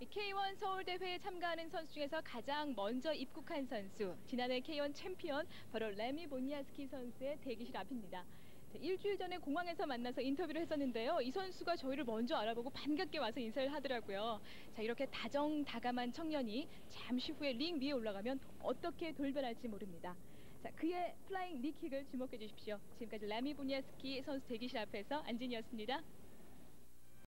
K1 서울대회에 참가하는 선수 중에서 가장 먼저 입국한 선수, 지난해 K1 챔피언 바로 레미 보니아스키 선수의 대기실 앞입니다. 일주일 전에 공항에서 만나서 인터뷰를 했었는데요. 이 선수가 저희를 먼저 알아보고 반갑게 와서 인사를 하더라고요. 자, 이렇게 다정다감한 청년이 잠시 후에 링 위에 올라가면 어떻게 돌변할지 모릅니다. 자, 그의 플라잉 니킥을 주목해 주십시오. 지금까지 레미 보니아스키 선수 대기실 앞에서 안진이었습니다.